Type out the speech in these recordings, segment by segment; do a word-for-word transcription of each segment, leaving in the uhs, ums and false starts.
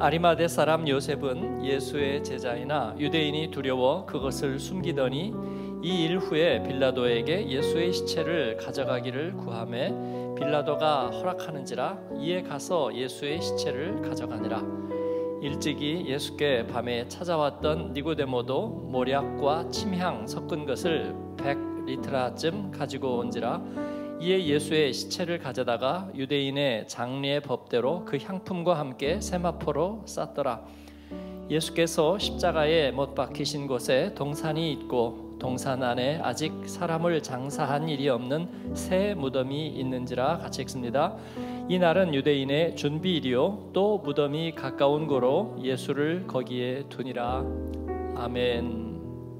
아리마대 사람 요셉은 예수의 제자이나 유대인이 두려워 그것을 숨기더니 이 일 후에 빌라도에게 예수의 시체를 가져가기를 구하매 빌라도가 허락하는지라 이에 가서 예수의 시체를 가져가니라. 일찍이 예수께 밤에 찾아왔던 니고데모도 모략과 침향 섞은 것을 백 리트라쯤 가지고 온지라. 이에 예수의 시체를 가져다가 유대인의 장례 법대로 그 향품과 함께 세마포로 쌌더라. 예수께서 십자가에 못 박히신 곳에 동산이 있고 동산 안에 아직 사람을 장사한 일이 없는 새 무덤이 있는지라 같이 읽습니다. 이 날은 유대인의 준비일이요 또 무덤이 가까운 고로 예수를 거기에 두니라. 아멘.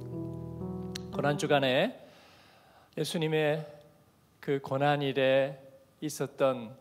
고난주간에 예수님의 그 고난일에 있었던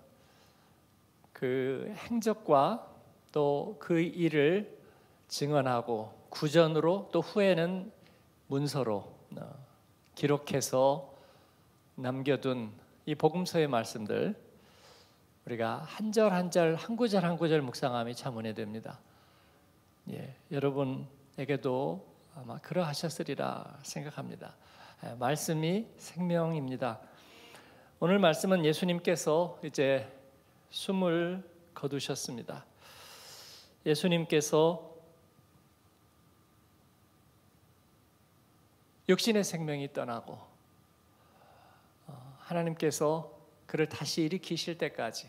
그 행적과 또 그 일을 증언하고 구전으로 또 후에는 문서로 기록해서 남겨둔 이 복음서의 말씀들, 우리가 한 절 한 절 한 구절 한 구절 묵상함이 참 은혜됩니다. 예, 여러분에게도 아마 그러하셨으리라 생각합니다. 예, 말씀이 생명입니다. 오늘 말씀은 예수님께서 이제 숨을 거두셨습니다. 예수님께서 육신의 생명이 떠나고 하나님께서 그를 다시 일으키실 때까지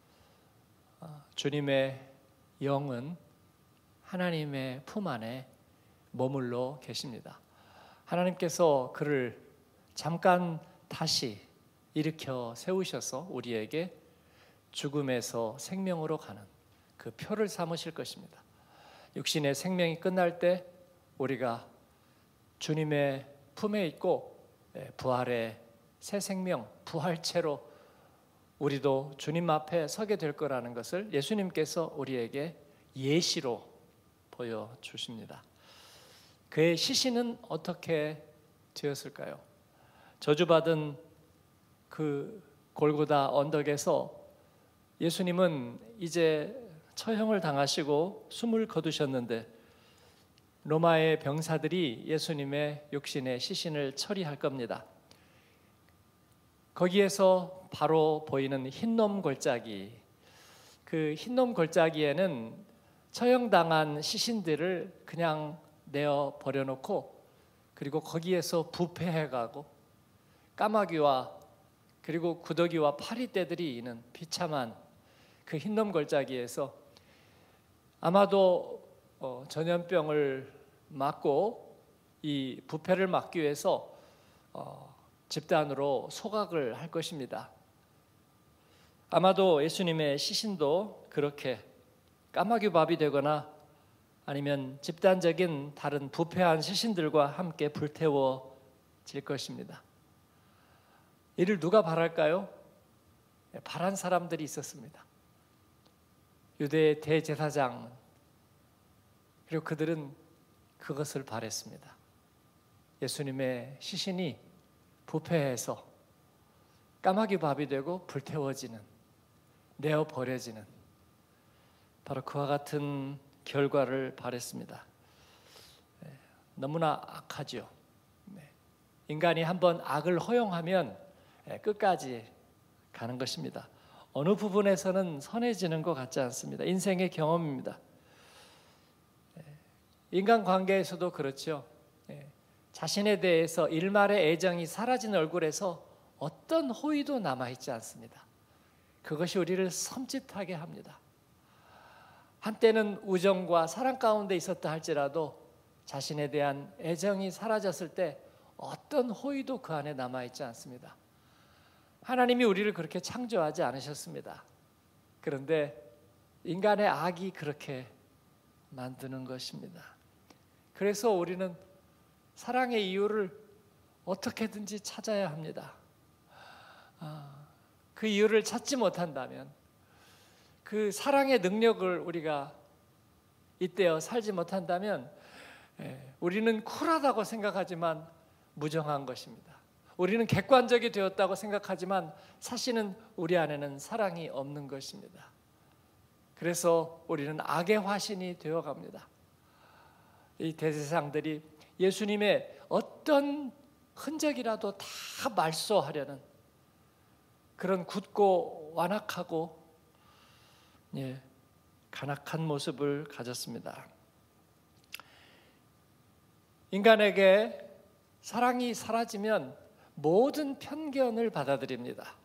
주님의 영은 하나님의 품 안에 머물러 계십니다. 하나님께서 그를 잠깐 다시 일으켜 세우셔서 우리에게 죽음에서 생명으로 가는 그 표를 삼으실 것입니다. 육신의 생명이 끝날 때 우리가 주님의 품에 있고 부활의 새 생명, 부활체로 우리도 주님 앞에 서게 될 거라는 것을 예수님께서 우리에게 예시로 보여주십니다. 그의 시신은 어떻게 되었을까요? 저주받은 그 골고다 언덕에서 예수님은 이제 처형을 당하시고 숨을 거두셨는데 로마의 병사들이 예수님의 육신의 시신을 처리할 겁니다. 거기에서 바로 보이는 흰놈 골짜기, 그 흰놈 골짜기에는 처형당한 시신들을 그냥 내어 버려놓고 그리고 거기에서 부패해가고 까마귀와 그리고 구더기와 파리떼들이 있는 비참한 그 흰놈 골짜기에서 아마도 어, 전염병을 막고 이 부패를 막기 위해서 어, 집단으로 소각을 할 것입니다. 아마도 예수님의 시신도 그렇게 까마귀 밥이 되거나 아니면 집단적인 다른 부패한 시신들과 함께 불태워질 것입니다. 이를 누가 바랄까요? 바란 사람들이 있었습니다. 유대 대제사장, 그리고 그들은 그것을 바랬습니다. 예수님의 시신이 부패해서 까마귀 밥이 되고 불태워지는, 내어 버려지는 바로 그와 같은 결과를 바랬습니다. 너무나 악하죠. 인간이 한번 악을 허용하면 끝까지 가는 것입니다. 어느 부분에서는 선해지는 것 같지 않습니다. 인생의 경험입니다. 인간관계에서도 그렇죠. 자신에 대해서 일말의 애정이 사라진 얼굴에서 어떤 호의도 남아있지 않습니다. 그것이 우리를 섬찟하게 합니다. 한때는 우정과 사랑 가운데 있었다 할지라도 자신에 대한 애정이 사라졌을 때 어떤 호의도 그 안에 남아있지 않습니다. 하나님이 우리를 그렇게 창조하지 않으셨습니다. 그런데 인간의 악이 그렇게 만드는 것입니다. 그래서 우리는 사랑의 이유를 어떻게든지 찾아야 합니다. 그 이유를 찾지 못한다면, 그 사랑의 능력을 우리가 잇대어 살지 못한다면 우리는 쿨하다고 생각하지만 무정한 것입니다. 우리는 객관적이 되었다고 생각하지만 사실은 우리 안에는 사랑이 없는 것입니다. 그래서 우리는 악의 화신이 되어갑니다. 이 대제사장들이 예수님의 어떤 흔적이라도 다 말소하려는 그런 굳고 완악하고 예, 간악한 모습을 가졌습니다. 인간에게 사랑이 사라지면 모든 편견을 받아들입니다.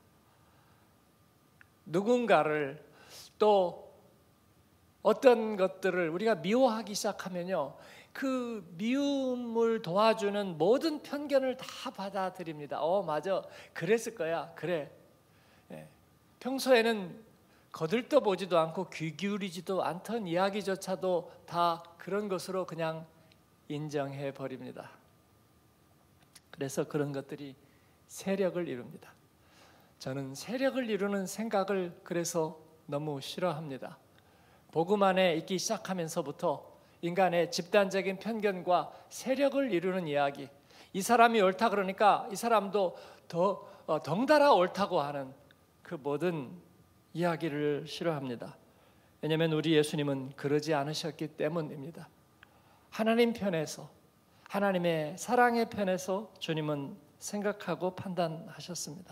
누군가를 또 어떤 것들을 우리가 미워하기 시작하면요, 그 미움을 도와주는 모든 편견을 다 받아들입니다. 어, 맞아, 그랬을 거야, 그래. 예. 평소에는 거들떠보지도 않고 귀 기울이지도 않던 이야기조차도 다 그런 것으로 그냥 인정해 버립니다. 그래서 그런 것들이 세력을 이룹니다. 저는 세력을 이루는 생각을 그래서 너무 싫어합니다. 복음 안에 있기 시작하면서부터 인간의 집단적인 편견과 세력을 이루는 이야기, 이 사람이 옳다 그러니까 이 사람도 더 어, 덩달아 옳다고 하는 그 모든 이야기를 싫어합니다. 왜냐하면 우리 예수님은 그러지 않으셨기 때문입니다. 하나님 편에서, 하나님의 사랑의 편에서 주님은 생각하고 판단하셨습니다.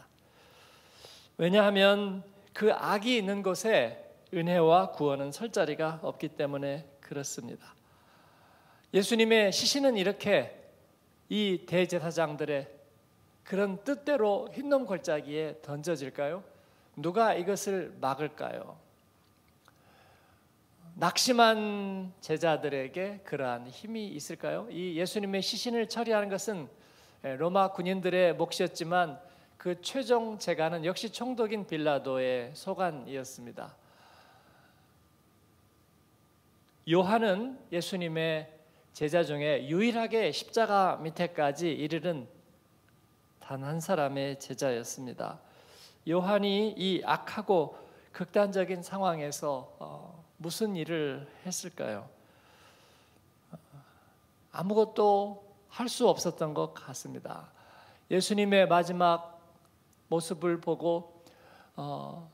왜냐하면 그 악이 있는 곳에 은혜와 구원은 설 자리가 없기 때문에 그렇습니다. 예수님의 시신은 이렇게 이 대제사장들의 그런 뜻대로 흰놈 골짜기에 던져질까요? 누가 이것을 막을까요? 낙심한 제자들에게 그러한 힘이 있을까요? 이 예수님의 시신을 처리하는 것은 로마 군인들의 몫이었지만 그 최종 재간은 역시 총독인 빌라도의 소관이었습니다. 요한은 예수님의 제자 중에 유일하게 십자가 밑에까지 이르는 단 한 사람의 제자였습니다. 요한이 이 악하고 극단적인 상황에서 어, 무슨 일을 했을까요? 아무것도 할 수 없었던 것 같습니다. 예수님의 마지막 모습을 보고 어,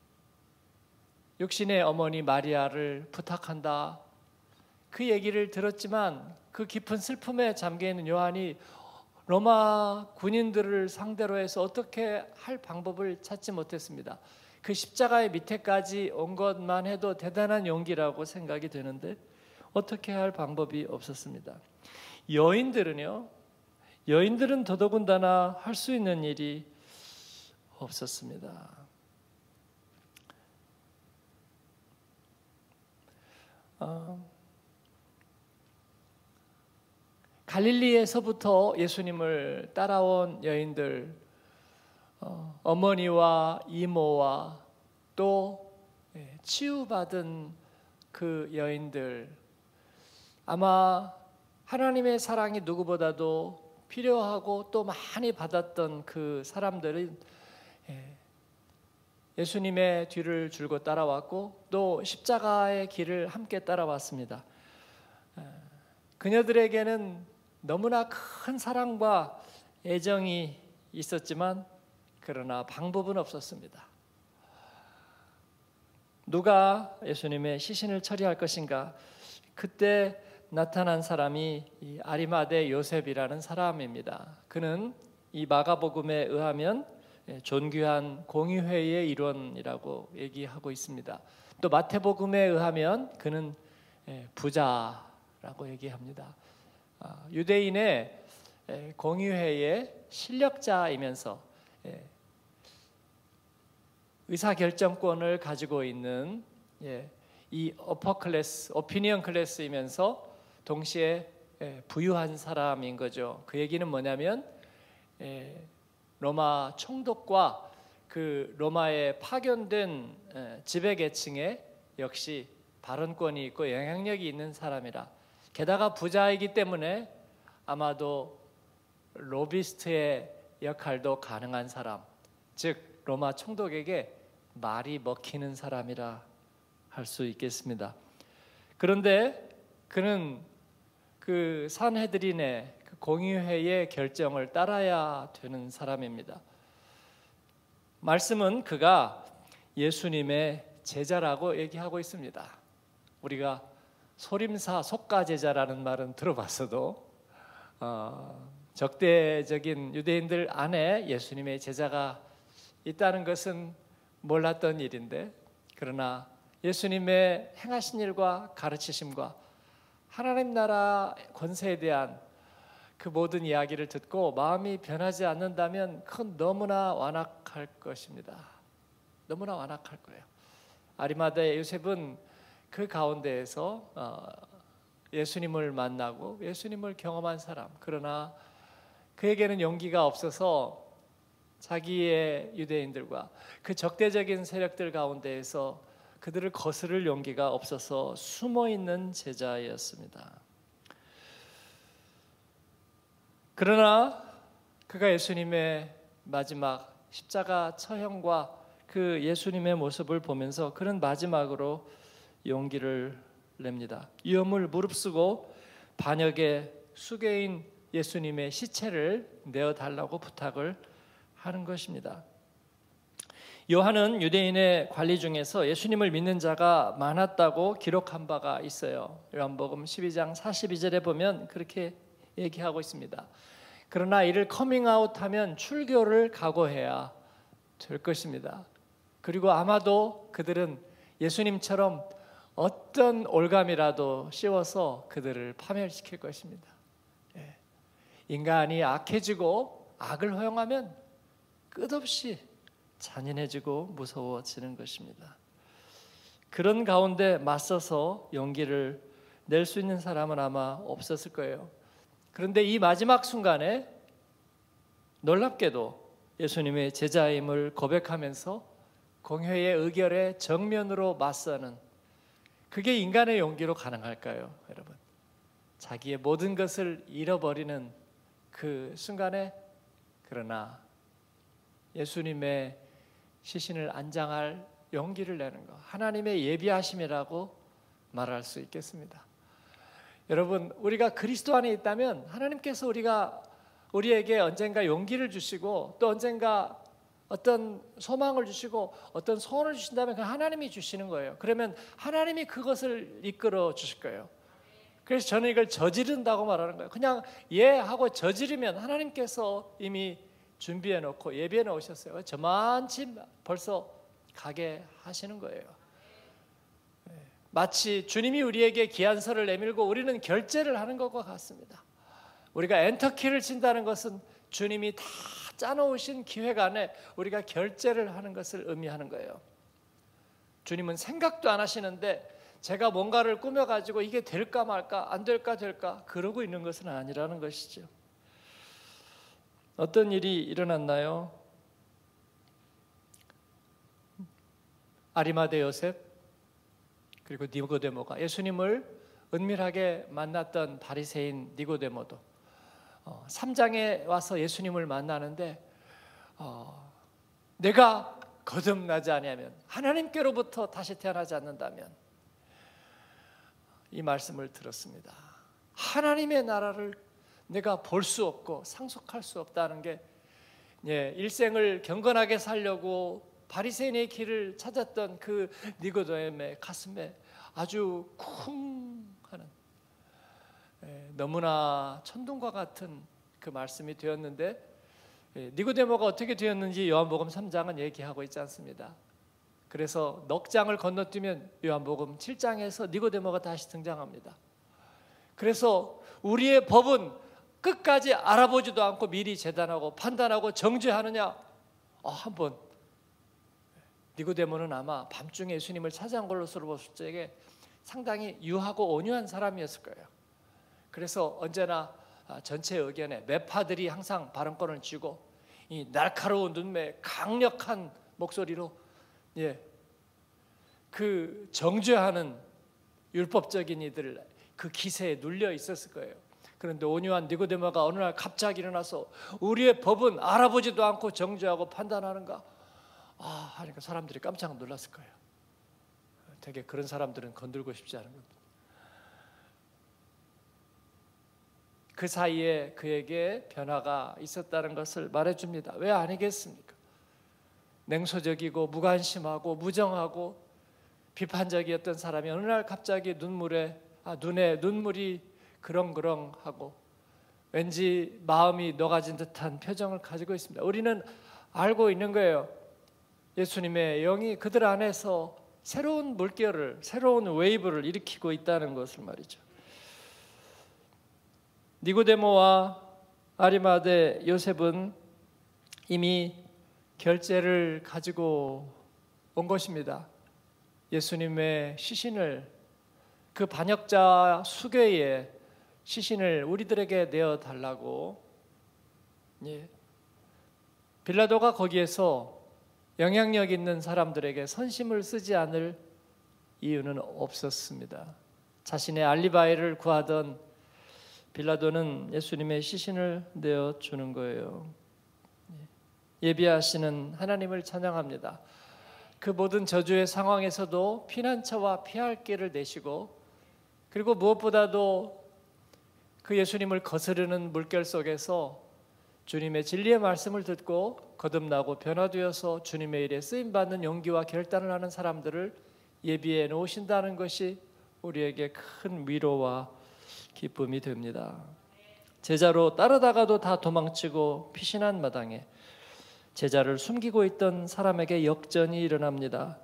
육신의 어머니 마리아를 부탁한다, 그 얘기를 들었지만 그 깊은 슬픔에 잠겨있는 요한이 로마 군인들을 상대로 해서 어떻게 할 방법을 찾지 못했습니다. 그 십자가의 밑에까지 온 것만 해도 대단한 용기라고 생각이 되는데 어떻게 할 방법이 없었습니다. 여인들은요, 여인들은 더더군다나 할 수 있는 일이 없었습니다. 어, 갈릴리에서부터 예수님을 따라온 여인들, 어, 어머니와 이모와 또 치유받은 그 여인들, 아마 하나님의 사랑이 누구보다도 필요하고 또 많이 받았던 그 사람들은 예수님의 뒤를 줄고 따라왔고 또 십자가의 길을 함께 따라왔습니다. 그녀들에게는 너무나 큰 사랑과 애정이 있었지만 그러나 방법은 없었습니다. 누가 예수님의 시신을 처리할 것인가? 그때 나타난 사람이 이 아리마대 요셉이라는 사람입니다. 그는 이 마가복음에 의하면 존귀한 공의회의 일원이라고 얘기하고 있습니다. 또 마태복음에 의하면 그는 부자라고 얘기합니다. 유대인의 공의회의 실력자이면서 의사결정권을 가지고 있는 이 어퍼 클래스, 오피니언 클래스이면서 동시에 부유한 사람인 거죠. 그 얘기는 뭐냐면 로마 총독과 그 로마에 파견된 지배계층에 역시 발언권이 있고 영향력이 있는 사람이라, 게다가 부자이기 때문에 아마도 로비스트의 역할도 가능한 사람, 즉 로마 총독에게 말이 먹히는 사람이라 할 수 있겠습니다. 그런데 그는 그 산헤드린의 그 공의회의 결정을 따라야 되는 사람입니다. 말씀은 그가 예수님의 제자라고 얘기하고 있습니다. 우리가 소림사 속가제자라는 말은 들어봤어도 어, 적대적인 유대인들 안에 예수님의 제자가 있다는 것은 몰랐던 일인데, 그러나 예수님의 행하신 일과 가르치심과 하나님 나라 권세에 대한 그 모든 이야기를 듣고 마음이 변하지 않는다면 그건 너무나 완악할 것입니다. 너무나 완악할 거예요. 아리마다의 요셉은 그 가운데에서 예수님을 만나고 예수님을 경험한 사람, 그러나 그에게는 용기가 없어서 자기의 유대인들과 그 적대적인 세력들 가운데에서 그들을 거스를 용기가 없어서 숨어있는 제자였습니다. 그러나 그가 예수님의 마지막 십자가 처형과 그 예수님의 모습을 보면서 그는 마지막으로 용기를 냅니다. 위험을 무릅쓰고 반역의 수괴인 예수님의 시체를 내어달라고 부탁을 하는 것입니다. 요한은 유대인의 관리 중에서 예수님을 믿는 자가 많았다고 기록한 바가 있어요. 요한복음 십이 장 사십이 절에 보면 그렇게 얘기하고 있습니다. 그러나 이를 커밍아웃하면 출교를 각오해야 될 것입니다. 그리고 아마도 그들은 예수님처럼 어떤 올감이라도 씌워서 그들을 파멸시킬 것입니다. 인간이 악해지고 악을 허용하면 끝없이 잔인해지고 무서워지는 것입니다. 그런 가운데 맞서서 용기를 낼 수 있는 사람은 아마 없었을 거예요. 그런데 이 마지막 순간에 놀랍게도 예수님의 제자임을 고백하면서 공회의 의결에 정면으로 맞서는, 그게 인간의 용기로 가능할까요, 여러분? 자기의 모든 것을 잃어버리는 그 순간에, 그러나 예수님의 시신을 안장할 용기를 내는 것, 하나님의 예비하심이라고 말할 수 있겠습니다. 여러분, 우리가 그리스도 안에 있다면 하나님께서 우리가 우리에게 언젠가 용기를 주시고 또 언젠가 어떤 소망을 주시고 어떤 소원을 주신다면 그 하나님이 주시는 거예요. 그러면 하나님이 그것을 이끌어 주실 거예요. 그래서 저는 이걸 저지른다고 말하는 거예요. 그냥 예 하고 저지르면 하나님께서 이미 준비해 놓고 예비해 놓으셨어요. 저만치 벌써 가게 하시는 거예요. 마치 주님이 우리에게 기한서를 내밀고 우리는 결제를 하는 것과 같습니다. 우리가 엔터키를 친다는 것은 주님이 다 짜놓으신 기획 안에 우리가 결제를 하는 것을 의미하는 거예요. 주님은 생각도 안 하시는데 제가 뭔가를 꾸며가지고 이게 될까 말까, 안 될까 될까 그러고 있는 것은 아니라는 것이죠. 어떤 일이 일어났나요? 아리마대 요셉 그리고 니고데모가, 예수님을 은밀하게 만났던 바리새인 니고데모도 어, 삼 장에 와서 예수님을 만나는데 어, 내가 거듭나지 아니하면, 하나님께로부터 다시 태어나지 않는다면, 이 말씀을 들었습니다. 하나님의 나라를 내가 볼 수 없고 상속할 수 없다는 게, 예, 일생을 경건하게 살려고 바리새인의 길을 찾았던 그 니고데모의 가슴에 아주 쿵 하는, 예, 너무나 천둥과 같은 그 말씀이 되었는데, 예, 니고데모가 어떻게 되었는지 요한복음 삼 장은 얘기하고 있지 않습니다. 그래서 넉 장을 건너뛰면 요한복음 칠 장에서 니고데모가 다시 등장합니다. 그래서 우리의 법은 끝까지 알아보지도 않고 미리 재단하고 판단하고 정죄하느냐? 어, 한번 니고데모는 아마 밤중에 예수님을 찾아온 걸로서 봤을 적에 상당히 유하고 온유한 사람이었을 거예요. 그래서 언제나 전체 의견에 매파들이 항상 발언권을 쥐고 이 날카로운 눈매, 강력한 목소리로, 예, 그 정죄하는 율법적인 이들 그 기세에 눌려 있었을 거예요. 그런데 온유한 니고데모가 어느 날 갑자기 일어나서 우리의 법은 알아보지도 않고 정죄하고 판단하는가? 아, 하니까 사람들이 깜짝 놀랐을 거예요. 되게 그런 사람들은 건들고 싶지 않은 겁니다. 그 사이에 그에게 변화가 있었다는 것을 말해줍니다. 왜 아니겠습니까? 냉소적이고 무관심하고 무정하고 비판적이었던 사람이 어느 날 갑자기 눈물에 아, 눈에 눈물이 그렁그렁하고 왠지 마음이 녹아진 듯한 표정을 가지고 있습니다. 우리는 알고 있는 거예요. 예수님의 영이 그들 안에서 새로운 물결을, 새로운 웨이브를 일으키고 있다는 것을 말이죠. 니고데모와 아리마대 요셉은 이미 결제를 가지고 온 것입니다. 예수님의 시신을, 그 반역자 수괴의 시신을 우리들에게 내어달라고. 예. 빌라도가 거기에서 영향력 있는 사람들에게 선심을 쓰지 않을 이유는 없었습니다. 자신의 알리바이를 구하던 빌라도는 예수님의 시신을 내어주는 거예요. 예비하시는 하나님을 찬양합니다. 그 모든 저주의 상황에서도 피난처와 피할 길을 내시고, 그리고 무엇보다도 그 예수님을 거스르는 물결 속에서 주님의 진리의 말씀을 듣고 거듭나고 변화되어서 주님의 일에 쓰임받는 용기와 결단을 하는 사람들을 예비해 놓으신다는 것이 우리에게 큰 위로와 기쁨이 됩니다. 제자로 따르다가도 다 도망치고 피신한 마당에 제자를 숨기고 있던 사람에게 역전이 일어납니다.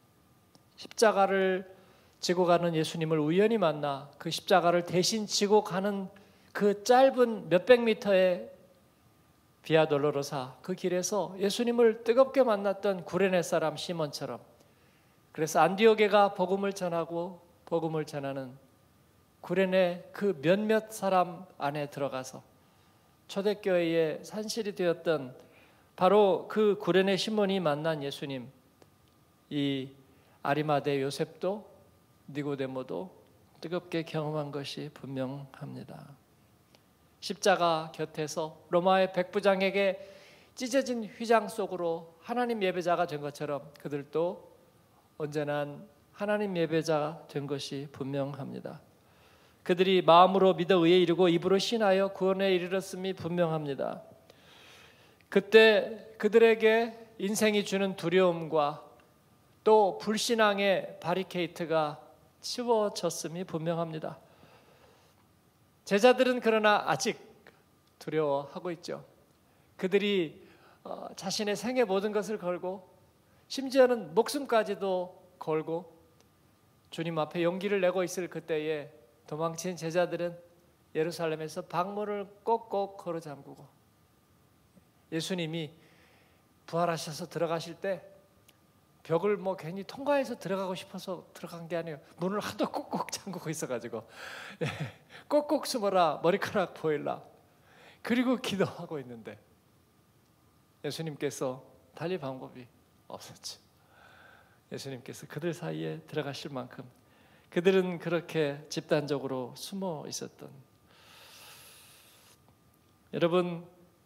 십자가를 지고 가는 예수님을 우연히 만나 그 십자가를 대신 지고 가는 그 짧은 몇백 미터의 비아 돌로로사, 그 길에서 예수님을 뜨겁게 만났던 구레네 사람 시몬처럼, 그래서 안디오게가 복음을 전하고 복음을 전하는 구레네 그 몇몇 사람 안에 들어가서 초대교회의 산실이 되었던 바로 그 구레네 시몬이 만난 예수님, 이 아리마대 요셉도 니고데모도 뜨겁게 경험한 것이 분명합니다. 십자가 곁에서 로마의 백부장에게 찢어진 휘장 속으로 하나님 예배자가 된 것처럼 그들도 언제나 하나님 예배자가 된 것이 분명합니다. 그들이 마음으로 믿어 의에 이르고 입으로 신하여 구원에 이르렀음이 분명합니다. 그때 그들에게 인생이 주는 두려움과 또 불신앙의 바리케이트가 치워졌음이 분명합니다. 제자들은 그러나 아직 두려워하고 있죠. 그들이 자신의 생의 모든 것을 걸고 심지어는 목숨까지도 걸고 주님 앞에 용기를 내고 있을 그때에 도망친 제자들은 예루살렘에서 방문을 꼭꼭 걸어 잠그고, 예수님이 부활하셔서 들어가실 때 벽을 뭐 괜히 통과해서 들어가고 싶어서 들어간 게 아니에요. 문을 하도 꼭꼭 잠그고 있어가지고 꼭꼭 숨어라, 머리카락 보일라, 그리고 기도하고 있는데 예수님께서 달리 방법이 없었죠. 예수님께서 그들 사이에 들어가실 만큼 그들은 그렇게 집단적으로 숨어 있었던. 여러분,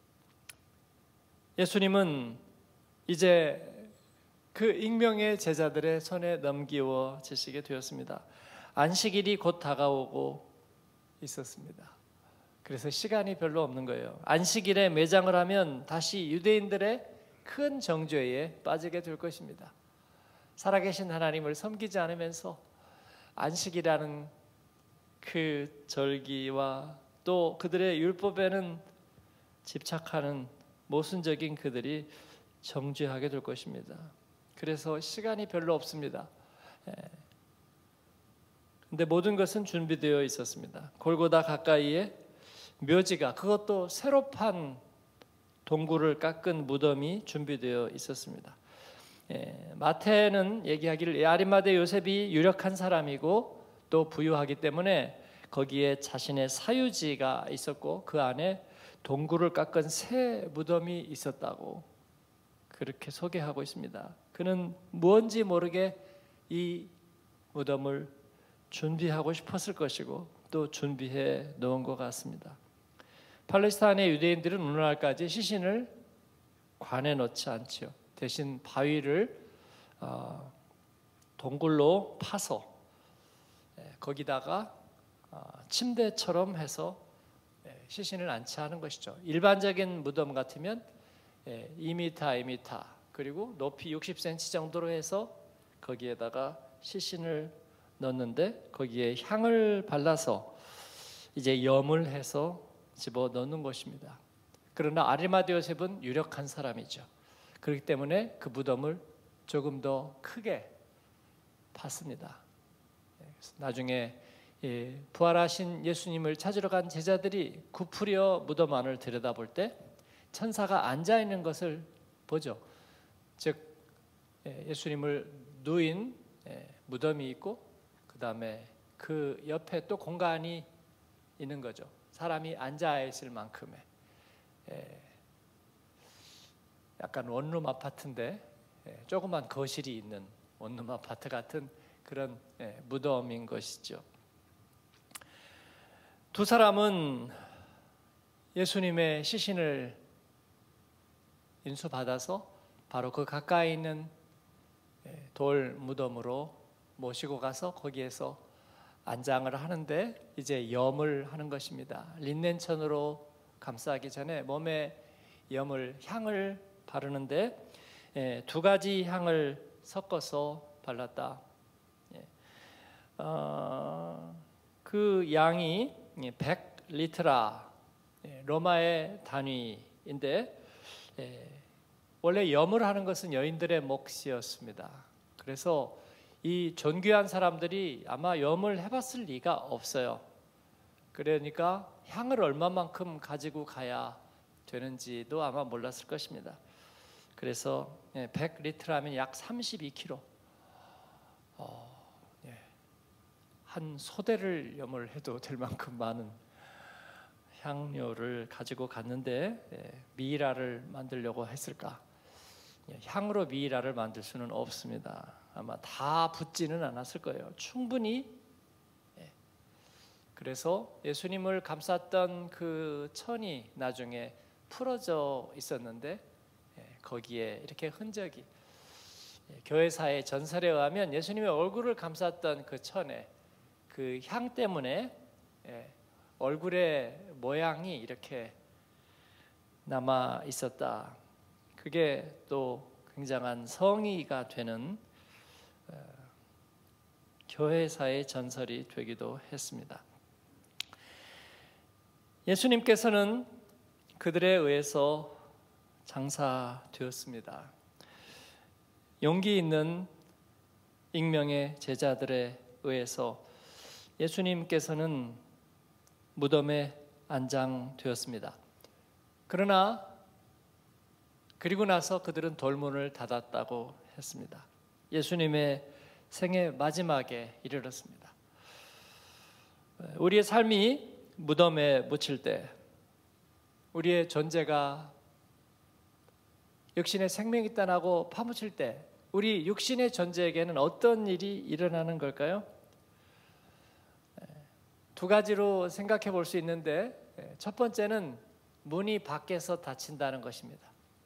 예수님은 이제 그 익명의 제자들의 손에 넘기워지시게 되었습니다. 안식일이 곧 다가오고 있었습니다. 그래서 시간이 별로 없는 거예요. 안식일에 매장을 하면 다시 유대인들의 큰 정죄에 빠지게 될 것입니다. 살아계신 하나님을 섬기지 않으면서 안식이라는 그 절기와 또 그들의 율법에는 집착하는 모순적인 그들이 정죄하게 될 것입니다. 그래서 시간이 별로 없습니다. 그런데 모든 것은 준비되어 있었습니다. 골고다 가까이에 묘지가, 그것도 새로 판 동굴을 깎은 무덤이 준비되어 있었습니다. 예, 마태는 얘기하기를 아리마대 요셉이 유력한 사람이고 또 부유하기 때문에 거기에 자신의 사유지가 있었고 그 안에 동굴을 깎은 새 무덤이 있었다고 그렇게 소개하고 있습니다. 그는 무언지 모르게 이 무덤을 준비하고 싶었을 것이고 또 준비해 놓은 것 같습니다. 팔레스타인의 유대인들은 오늘날까지 시신을 관에 넣지 않지요. 대신 바위를 어, 동굴로 파서 예, 거기다가 어, 침대처럼 해서 예, 시신을 안치하는 것이죠. 일반적인 무덤 같으면 예, 이 미터, 이 미터 그리고 높이 육십 센티미터 정도로 해서 거기에다가 시신을 넣는데 거기에 향을 발라서 이제 염을 해서 집어 넣는 것입니다. 그러나 아리마대 요셉은 유력한 사람이죠. 그렇기 때문에 그 무덤을 조금 더 크게 팠습니다. 나중에 부활하신 예수님을 찾으러 간 제자들이 구부려 무덤 안을 들여다볼 때 천사가 앉아 있는 것을 보죠. 즉 예수님을 누인 무덤이 있고 그 다음에 그 옆에 또 공간이 있는 거죠. 사람이 앉아 있을 만큼의 약간 원룸 아파트인데 조그만 거실이 있는 원룸 아파트 같은 그런 무덤인 것이죠. 두 사람은 예수님의 시신을 인수받아서 바로 그 가까이 있는 돌 무덤으로 모시고 가서 거기에서 안장을 하는데 이제 염을 하는 것입니다. 린넨천으로 감싸기 전에 몸에 염을 향을 바르는데 두 가지 향을 섞어서 발랐다. 어, 그 양이 백 리트라 로마의 단위인데 원래 염을 하는 것은 여인들의 몫이었습니다. 그래서 이 존귀한 사람들이 아마 염을 해봤을 리가 없어요. 그러니까 향을 얼마만큼 가지고 가야 되는지도 아마 몰랐을 것입니다. 그래서 백 리트라면 약 삼십이 킬로그램, 어, 예. 한 소대를 염을 해도 될 만큼 많은 향료를 가지고 갔는데 예, 미이라를 만들려고 했을까? 예, 향으로 미이라를 만들 수는 없습니다. 아마 다 붙지는 않았을 거예요. 충분히. 예. 그래서 예수님을 감쌌던 그 천이 나중에 풀어져 있었는데 예, 거기에 이렇게 흔적이 예, 교회사의 전설에 의하면 예수님의 얼굴을 감쌌던 그 천에 그 향 때문에 예, 얼굴의 모양이 이렇게 남아 있었다. 그게 또 굉장한 성의가 되는 어, 교회사의 전설이 되기도 했습니다. 예수님께서는 그들에 의해서 장사되었습니다. 용기 있는 익명의 제자들에 의해서 예수님께서는 무덤에 안장되었습니다. 그러나 그리고 나서 그들은 돌문을 닫았다고 했습니다. 예수님의 생애 마지막에 이르렀습니다. 우리의 삶이 무덤에 묻힐 때 우리의 존재가 육신의 생명이 떠나고 파묻힐 때 우리 육신의 존재에게는 어떤 일이 일어나는 걸까요? 두 가지로 생각해 볼 수 있는데 첫 번째는 문이 밖에서 닫힌다는 것입니다.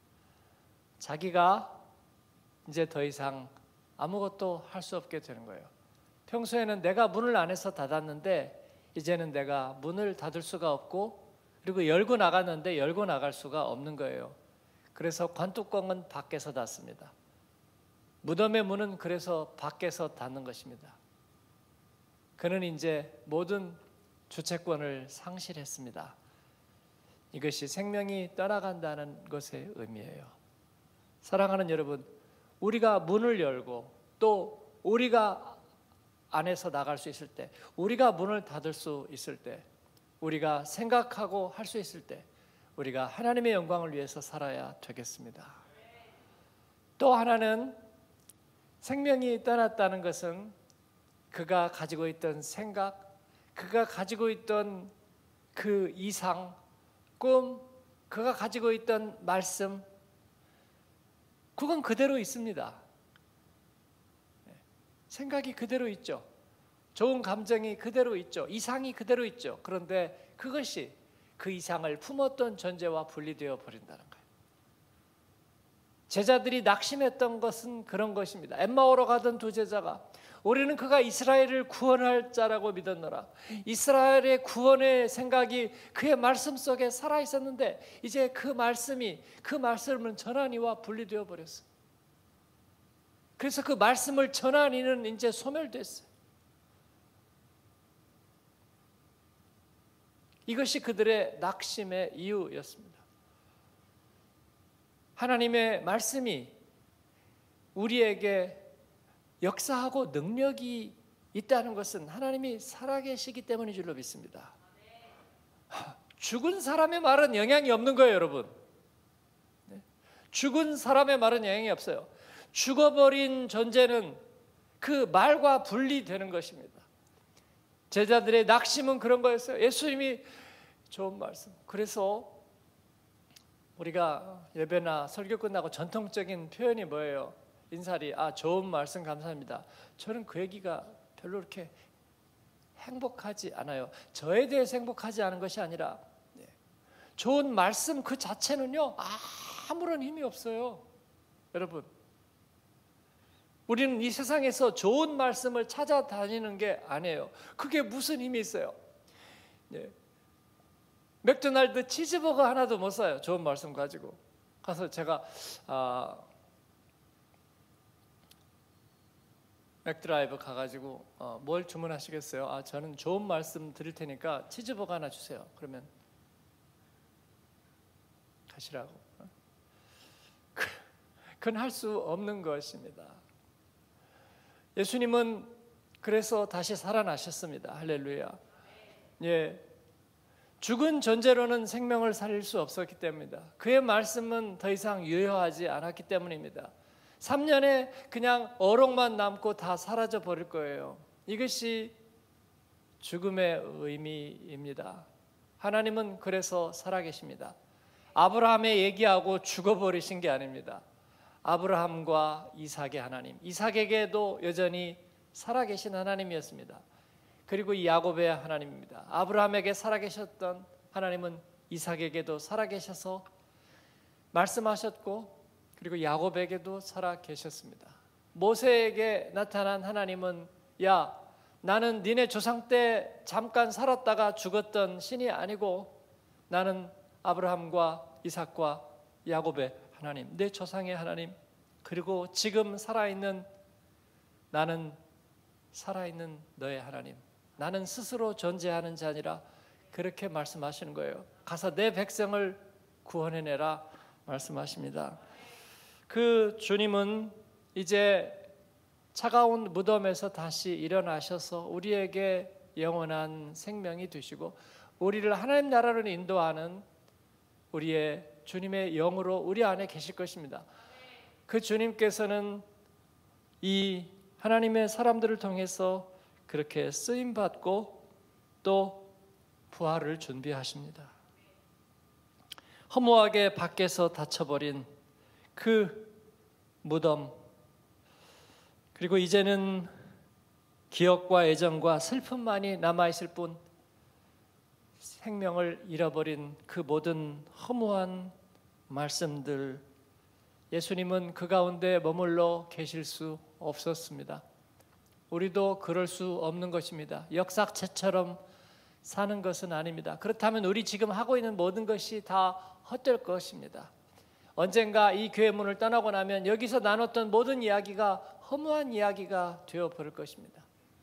자기가 이제 더 이상 아무것도 할 수 없게 되는 거예요. 평소에는 내가 문을 안에서 닫았는데 이제는 내가 문을 닫을 수가 없고 그리고 열고 나갔는데 열고 나갈 수가 없는 거예요. 그래서 관뚜껑은 밖에서 닫습니다. 무덤의 문은 그래서 밖에서 닫는 것입니다. 그는 이제 모든 주체권을 상실했습니다. 이것이 생명이 떠나간다는 것의 의미예요. 사랑하는 여러분, 우리가 문을 열고 또 우리가 안에서 나갈 수 있을 때, 우리가 문을 닫을 수 있을 때, 우리가 생각하고 할 수 있을 때 우리가 하나님의 영광을 위해서 살아야 되겠습니다. 또 하나는 생명이 떠났다는 것은 그가 가지고 있던 생각, 그가 가지고 있던 그 이상, 꿈, 그가 가지고 있던 말씀, 그건 그대로 있습니다. 생각이 그대로 있죠. 좋은 감정이 그대로 있죠. 이상이 그대로 있죠. 그런데 그것이 그 이상을 품었던 존재와 분리되어 버린다는 거예요. 제자들이 낙심했던 것은 그런 것입니다. 엠마오로 가던 두 제자가 우리는 그가 이스라엘을 구원할 자라고 믿었노라. 이스라엘의 구원의 생각이 그의 말씀 속에 살아 있었는데 이제 그 말씀이 그 말씀은 전환이와 분리되어 버렸어요. 그래서 그 말씀을 전한 이는 이제 소멸됐어요. 이것이 그들의 낙심의 이유였습니다. 하나님의 말씀이 우리에게 역사하고 능력이 있다는 것은 하나님이 살아계시기 때문인 줄로 믿습니다. 죽은 사람의 말은 영향이 없는 거예요, 여러분. 죽은 사람의 말은 영향이 없어요. 죽어버린 존재는 그 말과 분리되는 것입니다. 제자들의 낙심은 그런 거였어요. 예수님이 좋은 말씀. 그래서 우리가 예배나 설교 끝나고 전통적인 표현이 뭐예요? 인사리, 아 좋은 말씀 감사합니다. 저는 그 얘기가 별로 그렇게 행복하지 않아요. 저에 대해서 행복하지 않은 것이 아니라 좋은 말씀 그 자체는요 아무런 힘이 없어요. 여러분, 우리는 이 세상에서 좋은 말씀을 찾아다니는 게 아니에요. 그게 무슨 힘이 있어요? 네. 맥도날드 치즈버거 하나도 못 사요. 좋은 말씀 가지고 가서 제가 아, 맥드라이브 가가지고 어, 뭘 주문하시겠어요? 아, 저는 좋은 말씀 드릴 테니까 치즈버거 하나 주세요. 그러면 가시라고. 그건 할 수 없는 것입니다. 예수님은 그래서 다시 살아나셨습니다. 할렐루야. 예, 죽은 존재로는 생명을 살릴 수 없었기 때문입니다. 그의 말씀은 더 이상 유효하지 않았기 때문입니다. 삼 년에 그냥 어록만 남고 다 사라져 버릴 거예요. 이것이 죽음의 의미입니다. 하나님은 그래서 살아계십니다. 아브라함의 얘기하고 죽어버리신 게 아닙니다. 아브라함과 이삭의 하나님, 이삭에게도 여전히 살아계신 하나님이었습니다. 그리고 이 야곱의 하나님입니다. 아브라함에게 살아계셨던 하나님은 이삭에게도 살아계셔서 말씀하셨고, 그리고 야곱에게도 살아계셨습니다. 모세에게 나타난 하나님은 야, 나는 니네 조상 때 잠깐 살았다가 죽었던 신이 아니고 나는 아브라함과 이삭과 야곱의 하나님, 내 조상의 하나님, 그리고 지금 살아있는 나는 살아있는 너의 하나님, 나는 스스로 존재하는 자 아니라 그렇게 말씀하시는 거예요. 가서 내 백성을 구원해내라 말씀하십니다. 그 주님은 이제 차가운 무덤에서 다시 일어나셔서 우리에게 영원한 생명이 되시고 우리를 하나님 나라로 인도하는 우리의 주님의 영으로 우리 안에 계실 것입니다. 그 주님께서는 이 하나님의 사람들을 통해서 그렇게 쓰임받고 또 부활을 준비하십니다. 허무하게 밖에서 닫혀버린 그 무덤, 그리고 이제는 기억과 애정과 슬픔만이 남아있을 뿐 생명을 잃어버린 그 모든 허무한 말씀들, 예수님은 그 가운데 머물러 계실 수 없었습니다. 우리도 그럴 수 없는 것입니다. 역사책처럼 사는 것은 아닙니다. 그렇다면 우리 지금 하고 있는 모든 것이 다 헛될 것입니다. 언젠가 이 교회 문을 떠나고 나면 여기서 나눴던 모든 이야기가 허무한 이야기가 되어버릴 것입니다.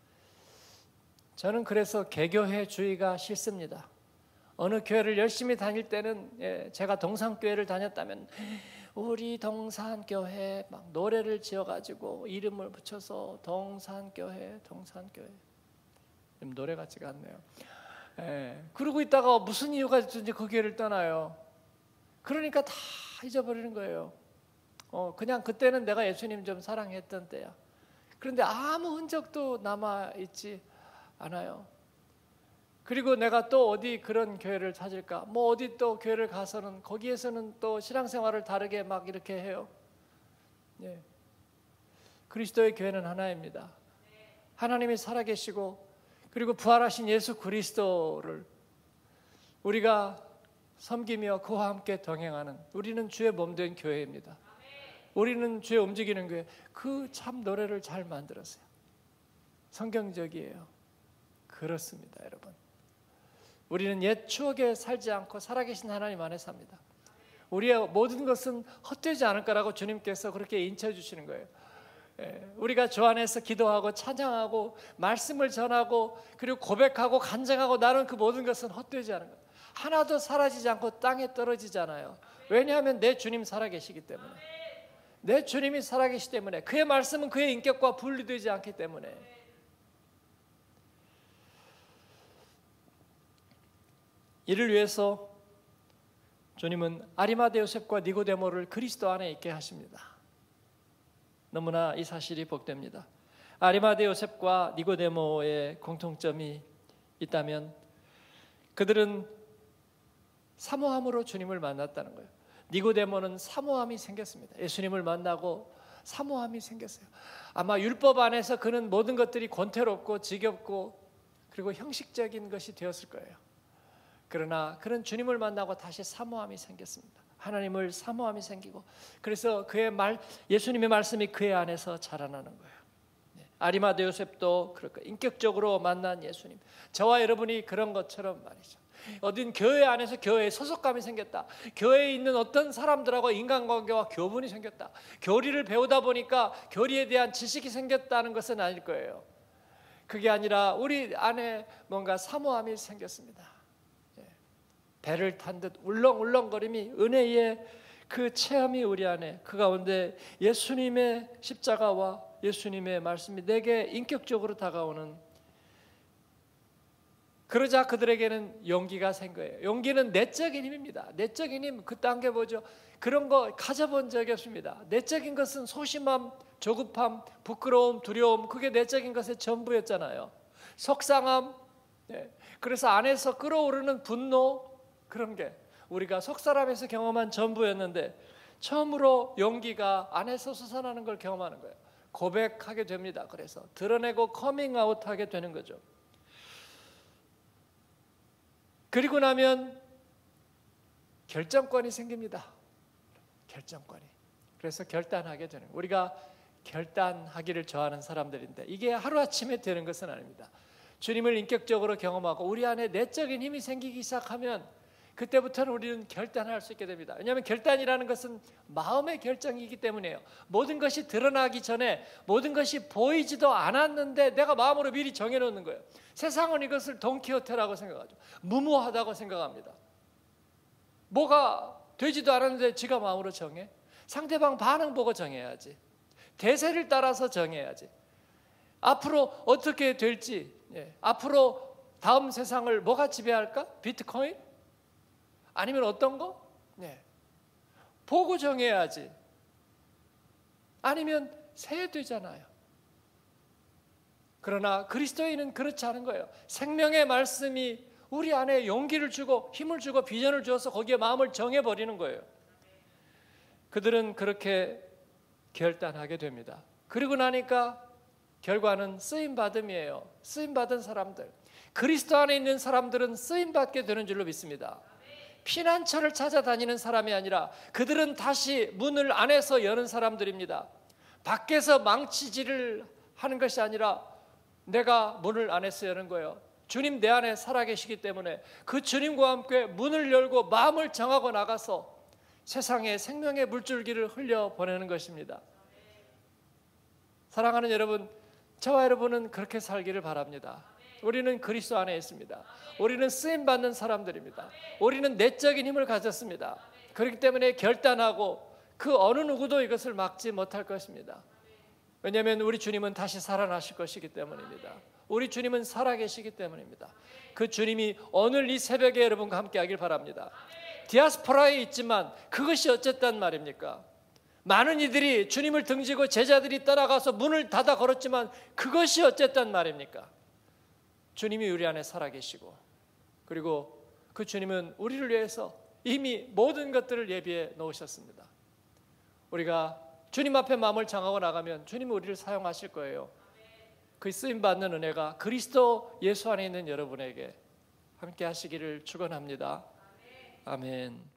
저는 그래서 개교회주의가 싫습니다. 어느 교회를 열심히 다닐 때는, 예, 제가 동산교회를 다녔다면 우리 동산교회 막 노래를 지어가지고 이름을 붙여서 동산교회, 동산교회. 노래 같지가 않네요. 예, 그러고 있다가 무슨 이유가 있든지 그 교회를 떠나요. 그러니까 다 잊어버리는 거예요. 어, 그냥 그때는 내가 예수님 좀 사랑했던 때야. 그런데 아무 흔적도 남아있지 않아요. 그리고 내가 또 어디 그런 교회를 찾을까? 뭐 어디 또 교회를 가서는 거기에서는 또 신앙생활을 다르게 막 이렇게 해요. 예. 그리스도의 교회는 하나입니다. 하나님이 살아계시고 그리고 부활하신 예수 그리스도를 우리가 섬기며 그와 함께 동행하는, 우리는 주의 몸된 교회입니다. 우리는 주의 움직이는 교회. 그 참 노래를 잘 만들었어요. 성경적이에요. 그렇습니다, 여러분. 우리는 옛 추억에 살지 않고 살아계신 하나님 안에 삽니다. 우리의 모든 것은 헛되지 않을 거라고 주님께서 그렇게 인쳐해 주시는 거예요. 우리가 주 안에서 기도하고 찬양하고 말씀을 전하고 그리고 고백하고 간증하고 나는 그 모든 것은 헛되지 않은 것. 하나도 사라지지 않고 땅에 떨어지잖아요. 왜냐하면 내 주님 살아계시기 때문에. 내 주님이 살아계시기 때문에. 그의 말씀은 그의 인격과 분리되지 않기 때문에. 이를 위해서 주님은 아리마대 요셉과 니고데모를 그리스도 안에 있게 하십니다. 너무나 이 사실이 복됩니다. 아리마대 요셉과 니고데모의 공통점이 있다면 그들은 사모함으로 주님을 만났다는 거예요. 니고데모는 사모함이 생겼습니다. 예수님을 만나고 사모함이 생겼어요. 아마 율법 안에서 그는 모든 것들이 권태롭고 지겹고 그리고 형식적인 것이 되었을 거예요. 그러나 그는 주님을 만나고 다시 사모함이 생겼습니다. 하나님을 사모함이 생기고 그래서 그의 말, 예수님의 말씀이 그의 안에서 자라나는 거예요. 아리마대 요셉도 그럴까 인격적으로 만난 예수님. 저와 여러분이 그런 것처럼 말이죠. 어딘 교회 안에서 교회에 소속감이 생겼다. 교회에 있는 어떤 사람들하고 인간관계와 교분이 생겼다. 교리를 배우다 보니까 교리에 대한 지식이 생겼다는 것은 아닐 거예요. 그게 아니라 우리 안에 뭔가 사모함이 생겼습니다. 배를 탄 듯 울렁울렁거림이 은혜의 그 체험이 우리 안에 그 가운데 예수님의 십자가와 예수님의 말씀이 내게 인격적으로 다가오는 그러자 그들에게는 용기가 생 거예요. 용기는 내적인 힘입니다. 내적인 힘 그딴 게 뭐죠? 그런 거 가져본 적이 없습니다. 내적인 것은 소심함, 조급함, 부끄러움, 두려움 그게 내적인 것의 전부였잖아요. 속상함 네. 그래서 안에서 끓어오르는 분노 그런 게 우리가 속사람에서 경험한 전부였는데 처음으로 용기가 안에서 솟아나는 걸 경험하는 거예요. 고백하게 됩니다. 그래서 드러내고 커밍아웃하게 되는 거죠. 그리고 나면 결정권이 생깁니다. 결정권이. 그래서 결단하게 되는 거예요. 우리가 결단하기를 좋아하는 사람들인데 이게 하루아침에 되는 것은 아닙니다. 주님을 인격적으로 경험하고 우리 안에 내적인 힘이 생기기 시작하면 그때부터는 우리는 결단할 수 있게 됩니다. 왜냐하면 결단이라는 것은 마음의 결정이기 때문이에요. 모든 것이 드러나기 전에 모든 것이 보이지도 않았는데 내가 마음으로 미리 정해놓는 거예요. 세상은 이것을 돈키호테라고 생각하죠. 무모하다고 생각합니다. 뭐가 되지도 않았는데 지가 마음으로 정해? 상대방 반응 보고 정해야지. 대세를 따라서 정해야지. 앞으로 어떻게 될지 예. 앞으로 다음 세상을 뭐가 지배할까? 비트코인? 아니면 어떤 거? 네. 보고 정해야지. 아니면 새 되잖아요. 그러나 그리스도인은 그렇지 않은 거예요. 생명의 말씀이 우리 안에 용기를 주고 힘을 주고 비전을 주어서 거기에 마음을 정해버리는 거예요. 그들은 그렇게 결단하게 됩니다. 그리고 나니까 결과는 쓰임받음이에요. 쓰임받은 사람들. 그리스도 안에 있는 사람들은 쓰임받게 되는 줄로 믿습니다. 피난처를 찾아다니는 사람이 아니라 그들은 다시 문을 안에서 여는 사람들입니다. 밖에서 망치질을 하는 것이 아니라 내가 문을 안에서 여는 거예요. 주님 내 안에 살아계시기 때문에 그 주님과 함께 문을 열고 마음을 정하고 나가서 세상에 생명의 물줄기를 흘려보내는 것입니다. 사랑하는 여러분, 저와 여러분은 그렇게 살기를 바랍니다. 우리는 그리스도 안에 있습니다. 우리는 쓰임받는 사람들입니다. 우리는 내적인 힘을 가졌습니다. 그렇기 때문에 결단하고 그 어느 누구도 이것을 막지 못할 것입니다. 왜냐하면 우리 주님은 다시 살아나실 것이기 때문입니다. 우리 주님은 살아계시기 때문입니다. 그 주님이 오늘 이 새벽에 여러분과 함께 하길 바랍니다. 디아스포라에 있지만 그것이 어쨌단 말입니까? 많은 이들이 주님을 등지고 제자들이 따라가서 문을 닫아 걸었지만 그것이 어쨌단 말입니까? 주님이 우리 안에 살아계시고 그리고 그 주님은 우리를 위해서 이미 모든 것들을 예비해 놓으셨습니다. 우리가 주님 앞에 마음을 정하고 나가면 주님이 우리를 사용하실 거예요. 그 쓰임받는 은혜가 그리스도 예수 안에 있는 여러분에게 함께 하시기를 축원합니다. 아멘.